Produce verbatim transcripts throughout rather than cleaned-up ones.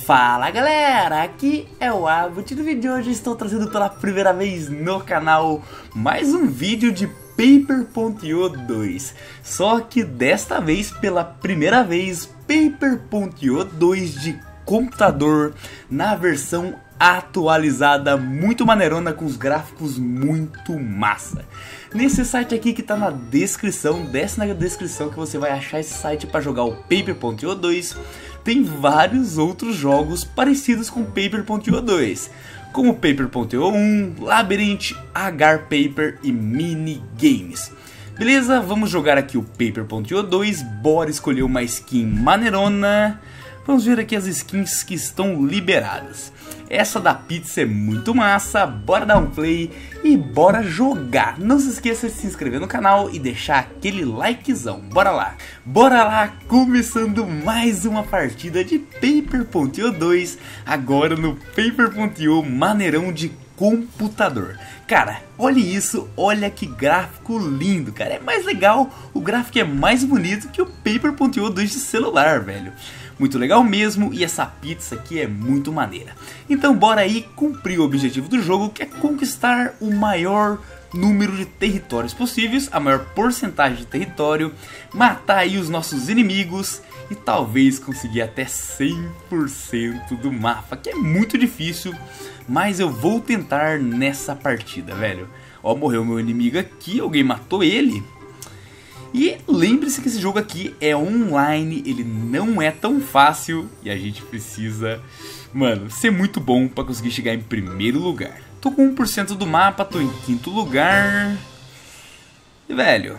Fala galera, aqui é o Abbott. No vídeo de hoje estou trazendo pela primeira vez no canal mais um vídeo de Paper ponto i o dois. Só que desta vez, pela primeira vez, Paper ponto i o dois de computador na versão atualizada, muito maneirona, com os gráficos muito massa. Nesse site aqui que tá na descrição, desce na descrição que você vai achar esse site para jogar o Paper ponto i o dois. Tem vários outros jogos parecidos com Paper ponto i o dois, como Paper ponto i o um, Labyrinth, Agar Paper e Minigames. Beleza? Vamos jogar aqui o Paper ponto i o dois, bora escolher uma skin maneirona. Vamos ver aqui as skins que estão liberadas. Essa da pizza é muito massa, bora dar um play e bora jogar. Não se esqueça de se inscrever no canal e deixar aquele likezão, bora lá. Bora lá, começando mais uma partida de Paper ponto i o dois, agora no Paper ponto i o maneirão de computador. Cara, olha isso, olha que gráfico lindo, cara. É mais legal, o gráfico é mais bonito que o Paper ponto i o dois de celular, velho. Muito legal mesmo, e essa pizza aqui é muito maneira. Então bora aí cumprir o objetivo do jogo, que é conquistar o maior número de territórios possíveis, a maior porcentagem de território, matar aí os nossos inimigos e talvez conseguir até cem por cento do mapa, que é muito difícil, mas eu vou tentar nessa partida, velho. Ó, morreu meu inimigo aqui, alguém matou ele. E lembre-se que esse jogo aqui é online, ele não é tão fácil e a gente precisa, mano, ser muito bom para conseguir chegar em primeiro lugar. Tô com um por cento do mapa, tô em quinto lugar. E velho,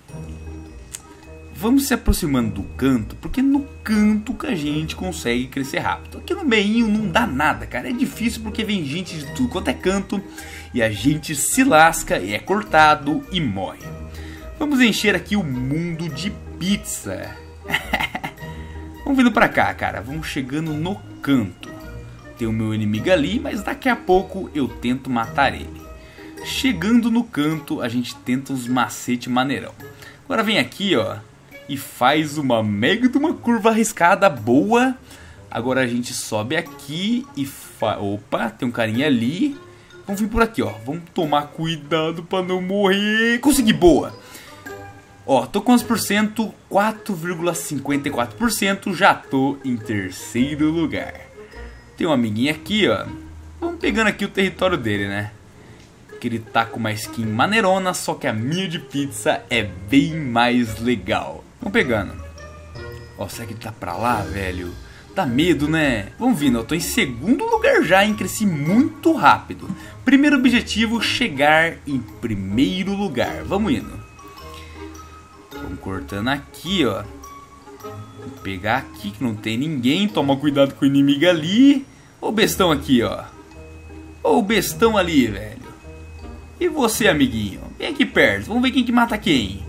vamos se aproximando do canto, porque no canto que a gente consegue crescer rápido. Aqui no meinho não dá nada, cara, é difícil porque vem gente de tudo quanto é canto e a gente se lasca e é cortado e morre. Vamos encher aqui o mundo de pizza. Vamos vindo pra cá, cara. Vamos chegando no canto. Tem o meu inimigo ali, mas daqui a pouco eu tento matar ele. Chegando no canto, a gente tenta uns macete maneirão. Agora vem aqui, ó, e faz uma mega de uma curva arriscada boa. Agora a gente sobe aqui e fa... Opa, tem um carinha ali. Vamos vir por aqui, ó. Vamos tomar cuidado pra não morrer. Consegui, boa. Ó, tô com quantos por cento? quatro vírgula cinquenta e quatro por cento, já tô em terceiro lugar. Tem um amiguinho aqui, ó. Vamos pegando aqui o território dele, né? Que ele tá com uma skin maneirona, só que a minha de pizza é bem mais legal. Vamos pegando. Ó, será que ele tá pra lá, velho? Dá medo, né? Vamos vindo, eu tô em segundo lugar já, hein? Cresci muito rápido. Primeiro objetivo, chegar em primeiro lugar. Vamos indo. Vamos cortando aqui, ó. Vou pegar aqui que não tem ninguém. Toma cuidado com o inimigo ali. Ô, o bestão aqui, ó. Ô, o bestão ali, velho. E você, amiguinho? Vem aqui perto. Vamos ver quem que mata quem.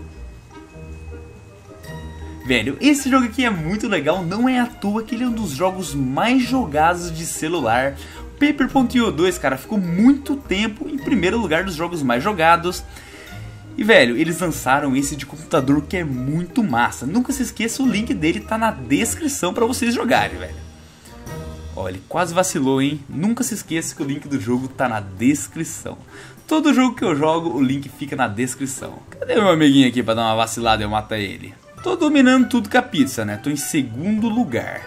Velho, esse jogo aqui é muito legal. Não é à toa que ele é um dos jogos mais jogados de celular. Paper ponto i o dois, cara, ficou muito tempo em primeiro lugar dos jogos mais jogados. E velho, eles lançaram esse de computador que é muito massa. Nunca se esqueça, o link dele tá na descrição pra vocês jogarem, velho. Ó, ele quase vacilou, hein? Nunca se esqueça que o link do jogo tá na descrição. Todo jogo que eu jogo, o link fica na descrição. Cadê meu amiguinho aqui pra dar uma vacilada e eu matar ele? Tô dominando tudo com a pizza, né? Tô em segundo lugar.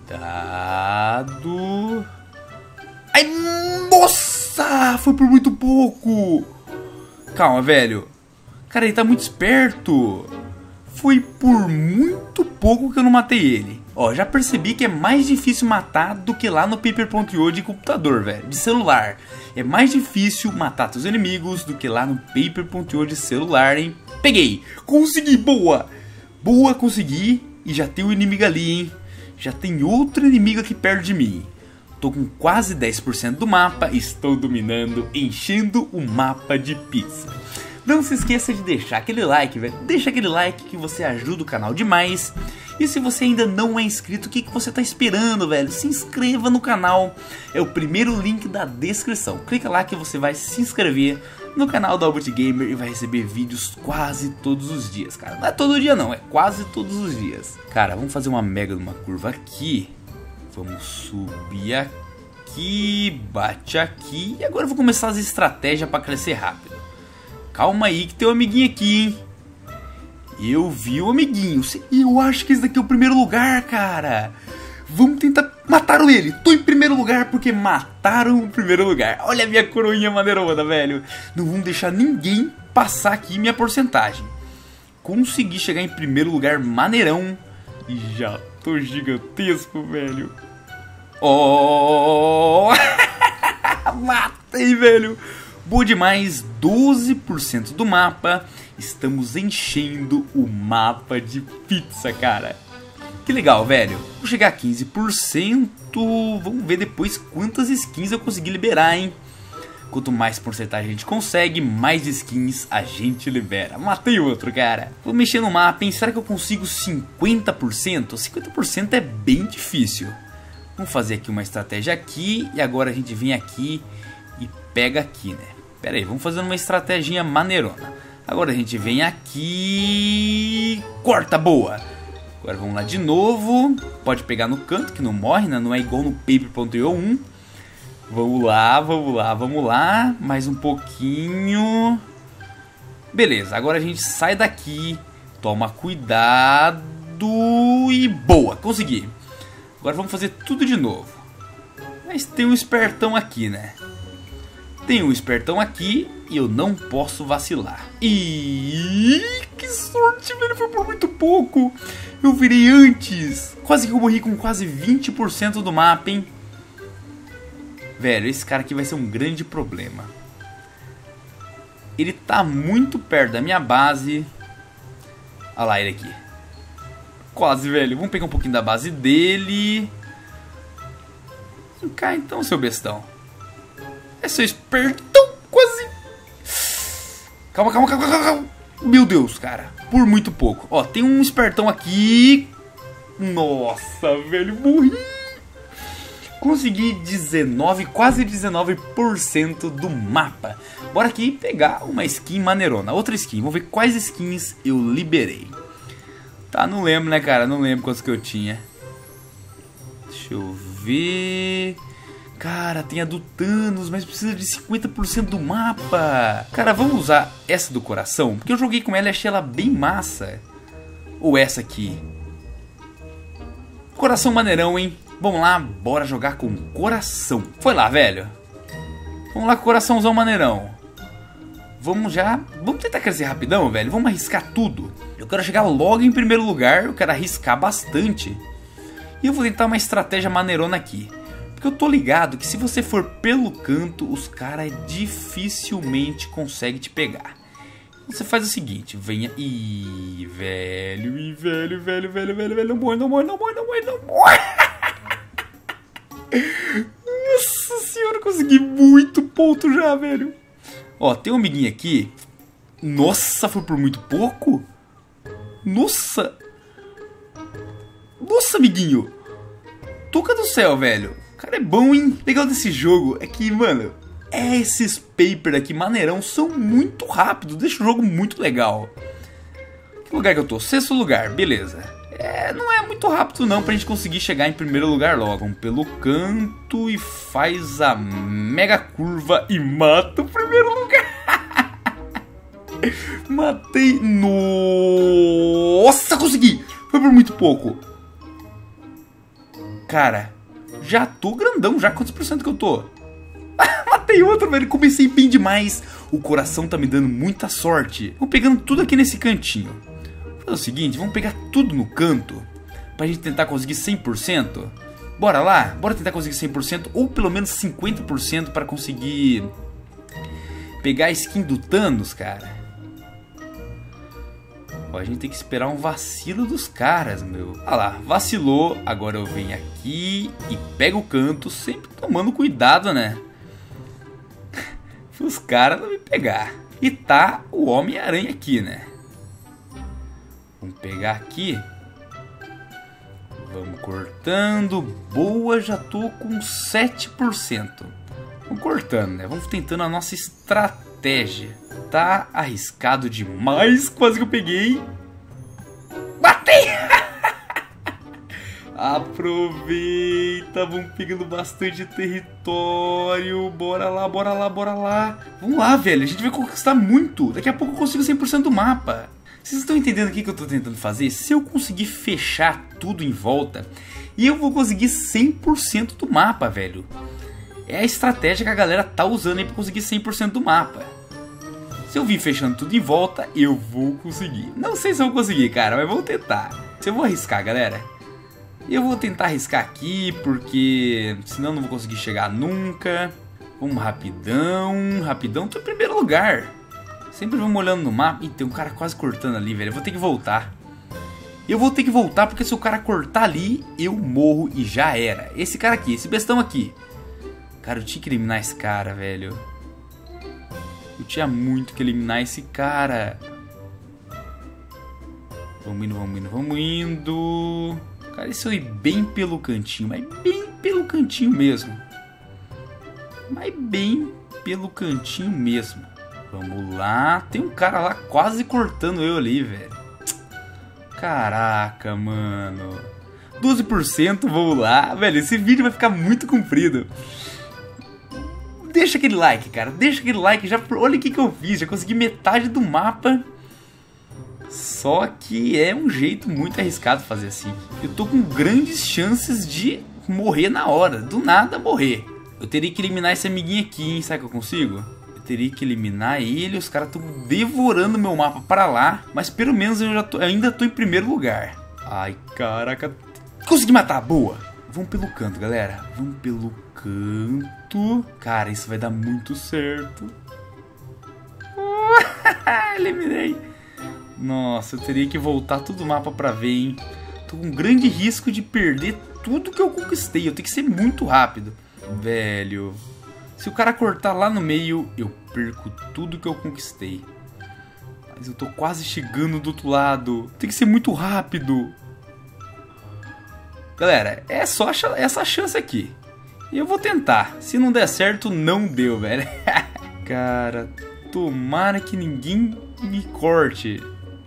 Cuidado. Ai, nossa! Foi por muito pouco. Calma, velho. Cara, ele tá muito esperto. Foi por muito pouco que eu não matei ele. Ó, já percebi que é mais difícil matar do que lá no Paper ponto i o de computador, velho. De celular. É mais difícil matar seus inimigos do que lá no Paper ponto i o de celular, hein? Peguei! Consegui! Boa! Boa, consegui. E já tem um inimigo ali, hein? Já tem outro inimigo aqui perto de mim. Tô com quase dez por cento do mapa. Estou dominando, enchendo o mapa de pizza. Não se esqueça de deixar aquele like, velho. Deixa aquele like que você ajuda o canal demais. E se você ainda não é inscrito, o que, que você tá esperando, velho? Se inscreva no canal. É o primeiro link da descrição. Clica lá que você vai se inscrever no canal da Abbott Gamer e vai receber vídeos quase todos os dias, cara. Não é todo dia não, é quase todos os dias. Cara, vamos fazer uma mega de uma curva aqui. Vamos subir aqui, bate aqui. E agora eu vou começar as estratégias para crescer rápido. Calma aí que tem um amiguinho aqui, hein? Eu vi o amiguinho. Eu acho que esse daqui é o primeiro lugar, cara. Vamos tentar... Mataram ele. Tô em primeiro lugar porque mataram o primeiro lugar. Olha a minha coroinha maneirona, velho. Não vamos deixar ninguém passar aqui minha porcentagem. Consegui chegar em primeiro lugar maneirão. E já tô gigantesco, velho. Oh! Matei, velho. Boa demais. doze por cento do mapa. Estamos enchendo o mapa de pizza, cara. Que legal, velho. Vou chegar a quinze por cento. Vamos ver depois quantas skins eu consegui liberar, hein? Quanto mais porcentagem a gente consegue, mais skins a gente libera. Matei outro, cara. Vou mexer no mapa, hein? Será que eu consigo cinquenta por cento? cinquenta por cento é bem difícil. Vamos fazer aqui uma estratégia aqui. E agora a gente vem aqui e pega aqui, né? Pera aí, vamos fazer uma estratégia maneirona. Agora a gente vem aqui... Corta, boa! Agora vamos lá de novo. Pode pegar no canto que não morre, né? Não é igual no Paper ponto i o um. Vamos lá, vamos lá, vamos lá. Mais um pouquinho. Beleza, agora a gente sai daqui. Toma cuidado. E boa, consegui. Agora vamos fazer tudo de novo. Mas tem um espertão aqui, né? Tem um espertão aqui e eu não posso vacilar. E que sorte, velho, foi por muito pouco. Eu virei antes. Quase que eu morri com quase vinte por cento do mapa, hein? Velho, esse cara aqui vai ser um grande problema. Ele tá muito perto da minha base. Olha lá ele aqui. Quase, velho. Vamos pegar um pouquinho da base dele. Vem cá então, seu bestão. É seu espertão, quase. Calma, calma, calma, calma, calma. Meu Deus, cara. Por muito pouco. Ó, tem um espertão aqui. Nossa, velho, morri. Consegui dezenove, quase dezenove por cento do mapa. Bora aqui pegar uma skin maneirona. Outra skin. Vamos ver quais skins eu liberei. Tá, não lembro, né, cara? Não lembro quantos que eu tinha. Deixa eu ver... Cara, tem a do Thanos, mas precisa de cinquenta por cento do mapa. Cara, vamos usar essa do coração, porque eu joguei com ela e achei ela bem massa. Ou essa aqui. Coração maneirão, hein? Vamos lá, bora jogar com coração. Foi lá, velho. Vamos lá com coraçãozão maneirão. Vamos já... Vamos tentar crescer rapidão, velho. Vamos arriscar tudo. Eu quero chegar logo em primeiro lugar. Eu quero arriscar bastante. E eu vou tentar uma estratégia maneirona aqui. Porque eu tô ligado que se você for pelo canto, os caras dificilmente conseguem te pegar. Você faz o seguinte, venha... Ih, velho, ih, velho, velho, velho, velho, velho, não morre, não morre, não morre, não morre, não morre. Nossa senhora, consegui muito ponto já, velho. Ó, tem um amiguinho aqui. Nossa, foi por muito pouco? Nossa. Nossa, amiguinho. Toca do céu, velho. O cara é bom, hein? Legal desse jogo é que, mano, esses paper aqui, maneirão, são muito rápidos. Deixa o jogo muito legal. Que lugar que eu tô? Sexto lugar, beleza. É, não é muito rápido não pra gente conseguir chegar em primeiro lugar logo. Vamos pelo canto e faz a mega curva e mata o primeiro lugar. Matei. Nossa, consegui. Foi por muito pouco. Cara, já tô grandão. Já quantos por cento que eu tô? Matei outro, velho. Comecei bem demais. O coração tá me dando muita sorte. Vou pegando tudo aqui nesse cantinho. Vou fazer o seguinte, vamos pegar tudo no canto pra gente tentar conseguir cem por cento. Bora lá? Bora tentar conseguir cem por cento ou pelo menos cinquenta por cento pra conseguir pegar a skin do Thanos, cara. Ó, a gente tem que esperar um vacilo dos caras, meu. Olha lá, vacilou. Agora eu venho aqui e pego o canto, sempre tomando cuidado, né? Os caras não me pegar. E tá o Homem-Aranha aqui, né? Vamos pegar aqui. Vamos cortando. Boa, já tô com sete por cento. Vamos cortando, né? Vamos tentando a nossa estratégia. Tá arriscado demais. Quase que eu peguei. Batei! Aproveita, vamos pegando bastante território. Bora lá, bora lá, bora lá. Vamos lá, velho, a gente vai conquistar muito. Daqui a pouco eu consigo cem por cento do mapa. Vocês estão entendendo o que eu tô tentando fazer? Se eu conseguir fechar tudo em volta, eu vou conseguir cem por cento do mapa, velho. É a estratégia que a galera tá usando aí pra conseguir cem por cento do mapa. Se eu vir fechando tudo em volta, eu vou conseguir. Não sei se eu vou conseguir, cara, mas vou tentar. Se eu vou arriscar, galera, eu vou tentar arriscar aqui, porque senão eu não vou conseguir chegar nunca. Vamos rapidão, rapidão. Tô em primeiro lugar. Sempre vamos olhando no mapa. Ih, tem um cara quase cortando ali, velho. Eu vou ter que voltar. Eu vou ter que voltar, porque se o cara cortar ali, eu morro e já era. Esse cara aqui, esse bestão aqui. Cara, eu tinha que eliminar esse cara, velho. Eu tinha muito que eliminar esse cara. Vamos indo, vamos indo, vamos indo. Cara, esse eu ir bem pelo cantinho. Mas bem pelo cantinho mesmo. Mas bem pelo cantinho mesmo. Vamos lá. Tem um cara lá quase cortando eu ali, velho. Caraca, mano. doze por cento, vamos lá. Velho, esse vídeo vai ficar muito comprido. Deixa aquele like, cara. Deixa aquele like. Já, olha o que, que eu fiz. Já consegui metade do mapa. Só que é um jeito muito arriscado fazer assim. Eu tô com grandes chances de morrer na hora. Do nada morrer. Eu teria que eliminar esse amiguinho aqui, hein? Sabe que eu consigo? Eu teria que eliminar ele. Os caras estão devorando meu mapa pra lá. Mas pelo menos eu, já tô, eu ainda tô em primeiro lugar. Ai, caraca. Consegui matar. Boa. Vamos pelo canto, galera. Vamos pelo canto. Cara, isso vai dar muito certo. Eliminei. Nossa, eu teria que voltar todo o mapa pra ver, hein. Tô com um grande risco de perder tudo que eu conquistei. Eu tenho que ser muito rápido. Velho, se o cara cortar lá no meio, eu perco tudo que eu conquistei. Mas eu tô quase chegando do outro lado. Tem que ser muito rápido. Galera, é só essa chance aqui. E eu vou tentar. Se não der certo, não deu, velho. Cara, tomara que ninguém me corte.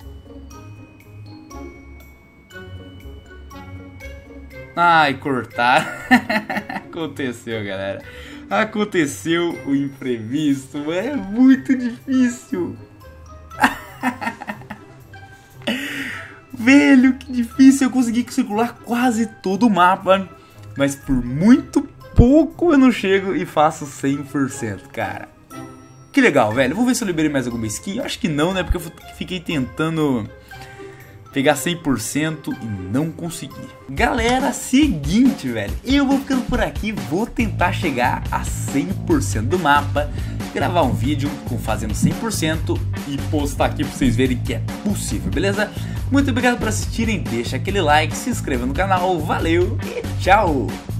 Ai, cortar. Aconteceu, galera. Aconteceu o imprevisto. É muito difícil. Velho, que difícil. Eu consegui circular quase todo o mapa. Mas por muito pouco eu não chego e faço cem por cento, cara. Que legal, velho. Vamos ver se eu liberei mais alguma skin. Eu acho que não, né? Porque eu fiquei tentando pegar cem por cento e não consegui. Galera, seguinte, velho. Eu vou ficando por aqui. Vou tentar chegar a cem por cento do mapa. Gravar um vídeo com fazendo cem por cento e postar aqui pra vocês verem que é possível, beleza? Muito obrigado por assistirem. Deixa aquele like, se inscreva no canal. Valeu e tchau!